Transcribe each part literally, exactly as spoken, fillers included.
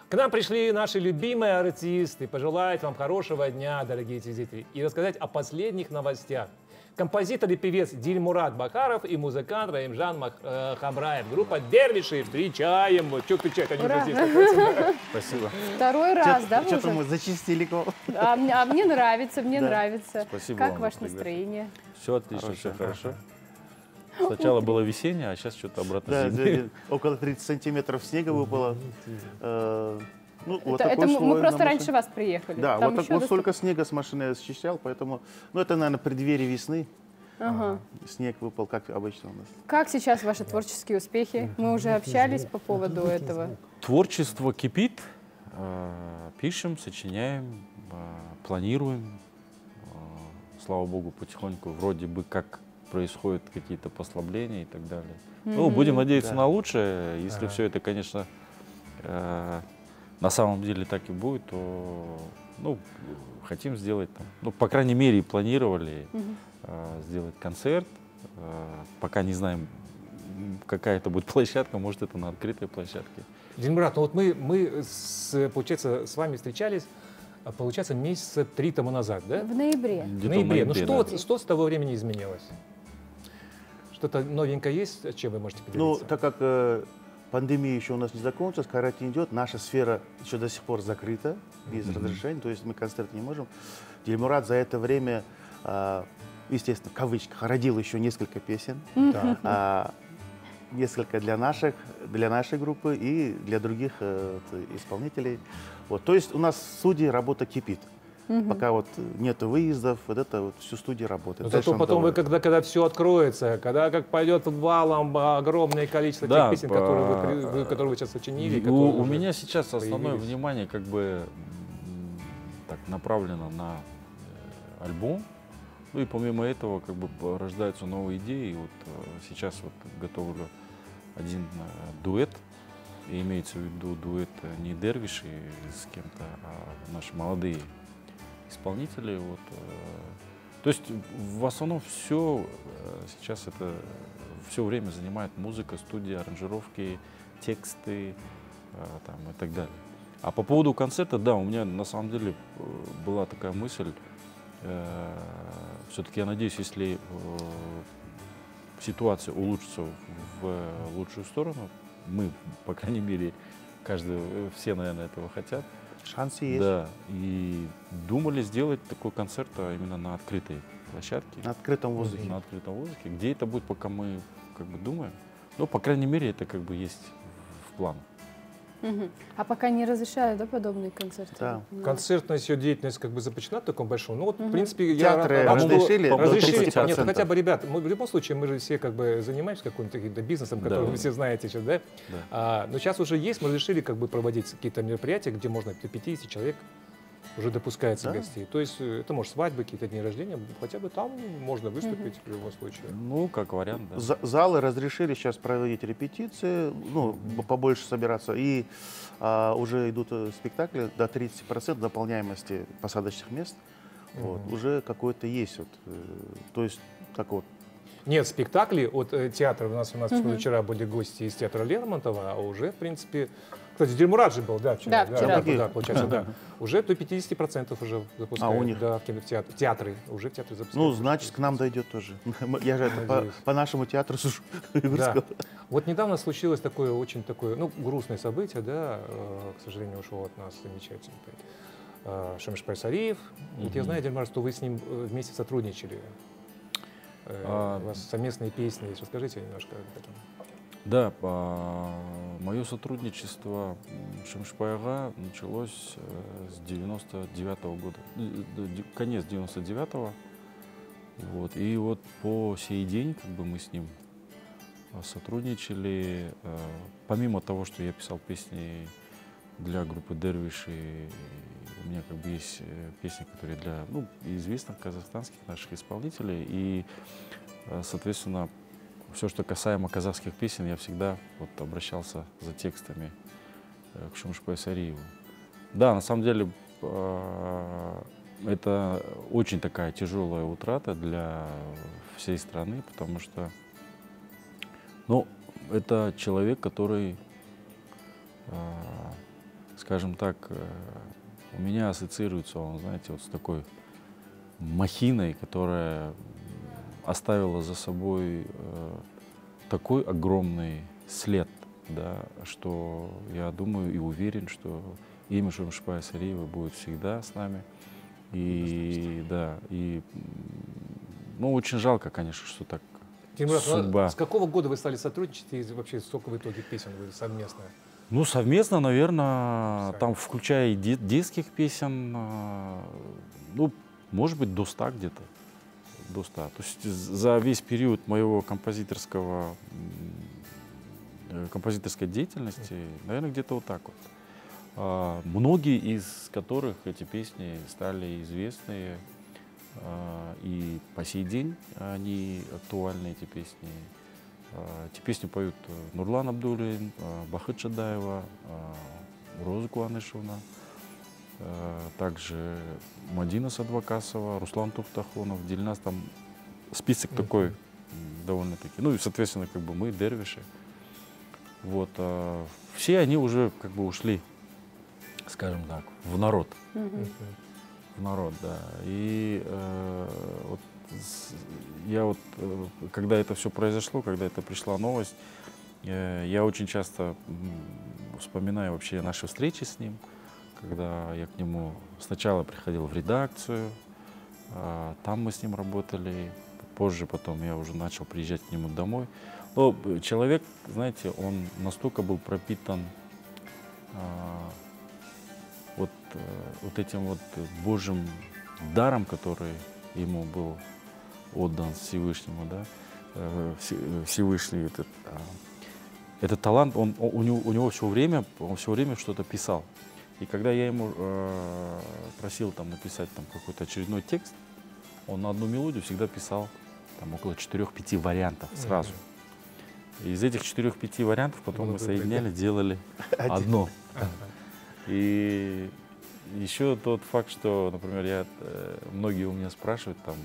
К нам пришли наши любимые артисты, пожелать вам хорошего дня, дорогие телезрители, и рассказать о последних новостях. Композитор и певец Дильмурат Бахаров и музыкант Раимжан Мах, э, Хамраев. Группа Дервиши. Встречаем. Вот, что кричать, они уже здесь находятся. Спасибо. Второй раз, да, вы Что-то уже? мы зачистили. А, мне- а мне нравится, мне Да. нравится. Спасибо Как вам ваше за приглашение. настроение? Все отлично, Хорошо, все хорошо. хорошо. Сначала было весеннее, а сейчас что-то обратно Да, зимнее. да, около тридцати сантиметров снега выпало. Э, Ну, вот Это, такой это мы- мы слой просто на раньше машине. вас приехали. Да, Там вот еще так, вот доступ- столько снега с машины я счищал, поэтому, ну, это, наверное, преддверие весны. Ага. Снег выпал, как обычно у нас. Как сейчас ваши творческие успехи? Мы уже общались по поводу этого. Творчество кипит, э, пишем, сочиняем, э, планируем. Э, Слава богу, потихоньку вроде бы как происходят какие-то послабления и так далее. Ну, будем надеяться Да. на лучшее. Если Ага. все это, конечно, э, на самом деле так и будет, то ну, хотим сделать, там, ну, по крайней мере, и планировали э, сделать концерт. Э, пока не знаем, м, какая это будет площадка, может, это на открытой площадке. Дильмурат, ну вот мы, мы с, получается, с вами встречались, а, получается, месяца три тому назад, да? В ноябре. В Где-то в ноябре. Ну ноябре, что, да. вот- что с того времени изменилось? Что-то новенькое есть, чем вы можете Ну, поделиться? так как э, пандемия еще у нас не закончилась, карантин идет, наша сфера еще до сих пор закрыта, без разрешения, то есть мы концерты не можем. Дильмурат за это время, э, естественно, в кавычках, родил еще несколько песен. Да. А, несколько для наших, для нашей группы и для других э, т- исполнителей. Вот, то есть у нас в студии работа кипит. Пока вот нет выездов, вот это вот всю студию работает. Но Дальше зато нам потом, вы, давай. когда, когда все откроется, когда как пойдет валом огромное количество Да, тех песен, которые вы, по- при- вы- которые вы сейчас сочинили. И которые у, у уже меня сейчас основное появились. внимание как бы м, так направлено на э, альбом. Ну и помимо этого как бы п- рождаются новые идеи. И вот э, сейчас вот готовлю один э, дуэт. И имеется в виду дуэт э, не Дервиши с кем-то, а наши молодые исполнители. Вот, э, то есть в основном все сейчас это все время занимает музыка, студия, аранжировки, тексты э, там, и так далее. А по поводу концерта, да, у меня на самом деле э, была такая мысль. Э, все-таки я надеюсь, если э, ситуация улучшится в, в лучшую сторону, мы, по крайней мере, каждый, э, все, наверное, этого хотят. Шансы есть. Да, и думали сделать такой концерт а именно на открытой площадке. На открытом воздухе. На открытом воздухе. Где это будет, пока мы как бы думаем. Ну, по крайней мере, это как бы есть в, в планах. Мгм. А пока не разрешают, да, подобные концерты? Да. Ну. Концертная ее деятельность как бы запрещена в таком большом. Ну вот, в принципе, Театры я рад, что разрешили до разрешили. тридцати Нет, процентов. хотя бы, ребят, мы в любом случае мы же все как бы занимаемся каким-то каким-то бизнесом, который Да. вы все знаете сейчас, да? Да. А, но сейчас уже есть, мы разрешили как бы проводить какие-то мероприятия, где можно до пятидесяти человек уже допускается Да. гостей. То есть э, это может свадьбы, какие-то дни рождения, хотя бы там можно выступить в любом случае. Ну, как вариант, да. За- Залы разрешили сейчас проводить репетиции, ну, побольше собираться. И а, уже идут э, спектакли до тридцати процентов наполняемости посадочных мест. Вот, уже какое-то есть. Вот, э, то есть так вот. Нет, спектакли от э, театра. У нас, у нас вчера были гости из театра Лермонтова, а уже, в принципе... Кстати, Дильмурат же был, да, вчера. Да, вчера. Да, да, получается, да. Уже до пятидесяти процентов уже запускают. А у них? Да, в кинотеатр- театры. Уже в театры запускают. Ну, значит, к нам дойдет тоже. Я же это по, Надеюсь. по нашему театру сужу. Да. Вот недавно случилось такое очень такое, ну, грустное событие, да, э, к сожалению, ушел от нас замечательный поэт э, Шамиш Пайсариев. Вот я знаю, Дильмар, что вы с ним э, вместе сотрудничали. Э, А, У вас совместные песни есть. Расскажите немножко об этом. Да, мое сотрудничество с Шамшпайга началось э, с девяносто девятого года, э, э, де- конец девяносто девятого. Вот, и вот по сей день как бы мы с ним э, сотрудничали. Э, Помимо того, что я писал песни для группы Дервиши, у меня как бы есть э, песни, которые для ну, известных казахстанских наших исполнителей. И, э, соответственно, все, что касаемо казахских песен, я всегда вот обращался за текстами э, к Шамиш Пайсариеву. Да, на самом деле э, это очень такая тяжелая утрата для всей страны, потому что, ну, это человек, который, э, скажем так, у меня ассоциируется он, знаете, вот с такой махиной, которая оставила за собой такой огромный след, да, что я думаю и уверен, что имя Жумишбая Сариева будет всегда с нами. И да, и ну, очень жалко, конечно, что так Дильмурад, судьба. С какого года вы стали сотрудничать и вообще сколько в итоге песен вы совместно? Ну, совместно, наверное, там, включая и де детских песен, ну, может быть, до ста где-то. До ста. То есть за весь период моего композиторского, композиторской деятельности, наверное, где-то вот так вот. А, многие из которых эти песни стали известны, а, и по сей день они актуальны, эти песни. А, эти песни поют Нурлан Абдуллин, а, Бахыт Шадаева, а, Роза Куанышевна, а, также Мадина Садвакасова, Руслан Тухтахонов, Дильназ. Там список mm-hmm. такой довольно-таки. Ну и, соответственно, как бы мы, дервиши. Вот, а, все они уже как бы ушли, скажем так, в народ. Mm-hmm. В народ, да. И э, вот, я вот, э, когда это все произошло, когда это пришла новость, э, я очень часто м, вспоминаю вообще наши встречи с ним, когда я к нему сначала приходил в редакцию, э, там мы с ним работали, позже потом я уже начал приезжать к нему домой. Но человек, знаете, он настолько был пропитан э, вот, э, вот этим вот Божьим даром, который ему был отдан Всевышнему, да, э, Всевышний этот, э, этот талант, он, он, у него, у него все время, он все время что-то писал. И когда я ему э, просил там написать там какой-то очередной текст, он на одну мелодию всегда писал там около четырех-пяти вариантов сразу. И из этих четырех-пяти вариантов потом мы соединяли, делали одно. И еще тот факт, что, например, я, многие у меня спрашивают, там,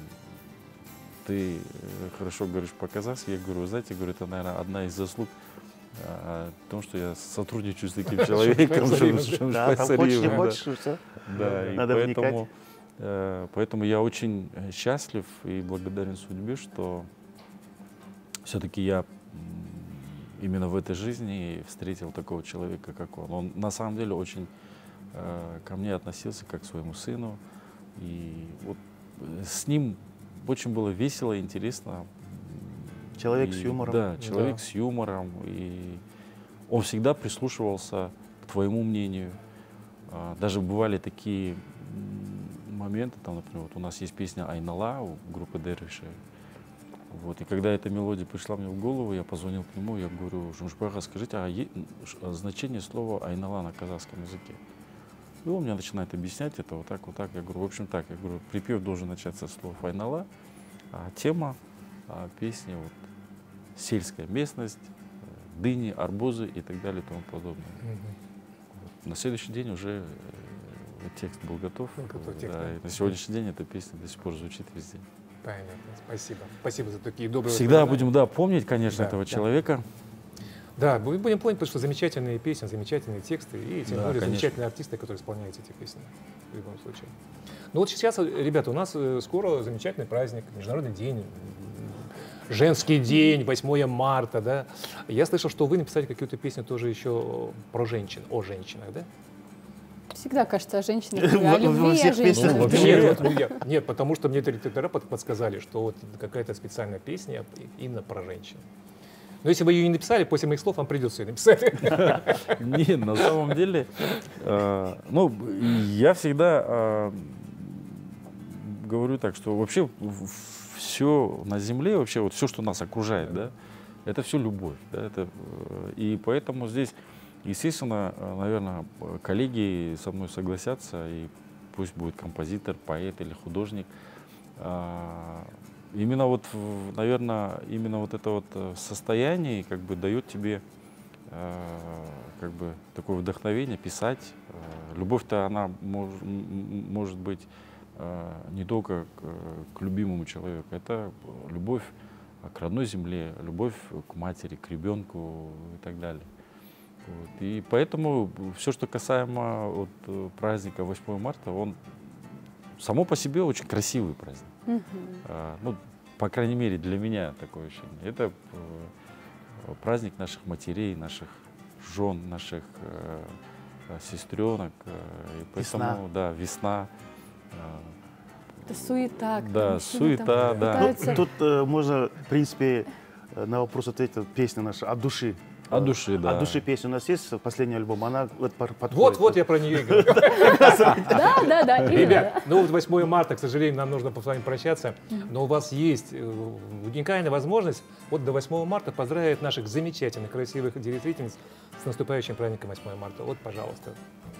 ты хорошо говоришь по-казахски, я говорю, знаете, говорю, это, наверное, одна из заслуг о том, что я сотрудничаю с таким человеком. Да, там хочешь, не хочешь, все. Да, и поэтому, поэтому я очень счастлив и благодарен судьбе, что все-таки я именно в этой жизни встретил такого человека, как он. Он на самом деле очень э, ко мне относился как к своему сыну. И вот с ним очень было весело, интересно. Человек и, с юмором. Да, человек да. с юмором. И он всегда прислушивался к твоему мнению. А, даже бывали такие моменты, там, например, вот у нас есть песня «Айнала» у группы Дервиши. Вот, и когда эта мелодия пришла мне в голову, я позвонил к нему, я говорю, Жумишбай, скажите, а е... значение слова «айнала» на казахском языке? И он мне начинает объяснять это вот так, вот так. Я говорю, в общем так, я говорю, припев должен начаться с слов «айнала», а тема а песни вот, сельская местность, дыни, арбузы и так далее и тому подобное. Mm-hmm. Вот. На следующий день уже э, текст был готов. Ну, готов текст, да, да. И на сегодняшний день эта песня до сих пор звучит везде. Понятно, спасибо. Спасибо за такие добрые Всегда будем, да, помнить, конечно, да, этого да. человека. Да, будем помнить, потому что замечательные песни, замечательные тексты и тем да, более конечно. замечательные артисты, которые исполняют эти песни в любом случае. Ну вот сейчас, ребята, у нас скоро замечательный праздник, Международный день, женский день, восьмое марта, да. Я слышал, что вы написали какую-то песню тоже еще про женщин, о женщинах, да? Всегда кажется о женщинах, о любви и о женщинах. Ну, нет, вот, я, нет, потому что мне редактора подсказали, что вот какая-то специальная песня именно про женщин. Но если вы ее не написали, после моих слов вам придется ее написать. Нет, на самом деле, ну, я всегда говорю так, что вообще все на земле, вообще вот все, что нас окружает, да, это все любовь, да, это, и поэтому здесь, естественно, наверное, коллеги со мной согласятся, и пусть будет композитор, поэт или художник, именно вот, наверное, именно вот это вот состояние как бы дает тебе как бы такое вдохновение писать. Любовь-то она мож, может быть не только к, к любимому человеку, это любовь к родной земле, любовь к матери, к ребенку и так далее. Вот. И поэтому все, что касаемо вот, э, праздника восьмого марта, он само по себе очень красивый праздник. Мгм. А, ну, по крайней мере, для меня такое ощущение. Это э, праздник наших матерей, наших жен, наших э, э, сестренок. э, и поэтому, Весна. да, весна. э, Это суета. когда Да, мужчины там суета, да. Ну, пытаются- тут э, можно, в принципе, э, на вопрос ответить песня наша «От души». От души, да. От души песня у нас есть, последний альбом, она вот пор- подходит. Вот, вот я про нее и говорю. Да, да, да, именно. Ребят, ну вот восьмое марта, к сожалению, нам нужно с вами прощаться, но у вас есть э, уникальная возможность вот до восьмого марта поздравить наших замечательных, красивых телезрительниц с наступающим праздником восьмое марта. Вот, пожалуйста.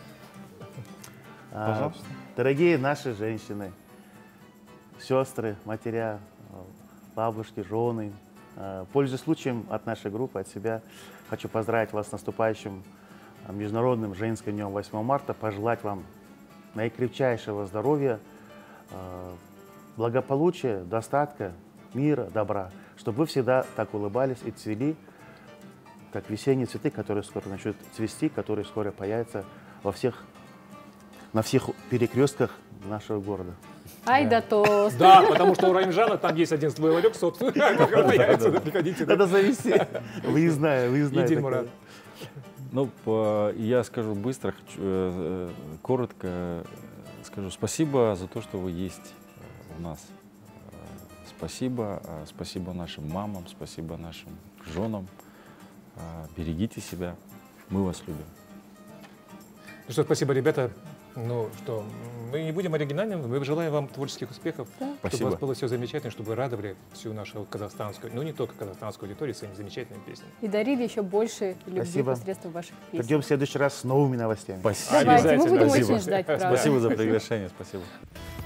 А, Пожалуйста. Дорогие наши женщины, сестры, матеря, э, бабушки, жены, э, пользуясь случаем от нашей группы, от себя, хочу поздравить вас с наступающим э, Международным женским днем восьмого марта, пожелать вам наикрепчайшего здоровья, э, благополучия, достатка, мира, добра, чтобы вы всегда так улыбались и цвели, как весенние цветы, которые скоро начнут цвести, которые скоро появятся во всех, на всех перекрестках нашего города. Ай да тост. Да, потому что у Раимжана там есть один свой ларек, собственно, как появится, приходите. Надо завести. Выездная, выездная. И Диль такая. Мурат. Ну, по- я скажу быстро, хочу, э, э, коротко э, скажу спасибо за то, что вы есть э, у нас. Э, Спасибо, э, спасибо нашим мамам, спасибо нашим женам. Э, Берегите себя, мы вас любим. Ну что, спасибо, ребята. Ну что, мы не будем оригинальными, мы желаем вам творческих успехов, чтобы Спасибо. у вас было все замечательно, чтобы вы радовали всю нашу казахстанскую, ну не только казахстанскую аудиторию своими замечательными песнями. И дарили еще больше любви Спасибо. посредством ваших песен. Придем в следующий раз с новыми новостями. Спасибо. Давайте, мы будем Обязательно. очень ждать, правда. Спасибо за приглашение, спасибо.